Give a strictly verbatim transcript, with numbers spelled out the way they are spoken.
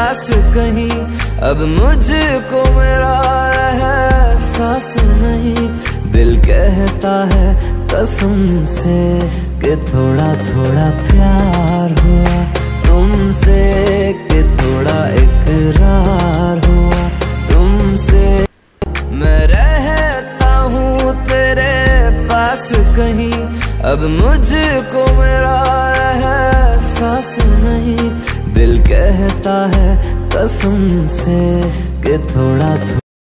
पास कहीं, अब मुझको मेरा एहसास नहीं। दिल कहता है कसम से कि थोड़ा थोड़ा प्यार हुआ तुमसे, कि थोड़ा इकरार हुआ तुमसे। मैं रहता हूँ तेरे पास कहीं, अब मुझको मेरा एहसास नहीं। दिल कहता है कसम से कि थोड़ा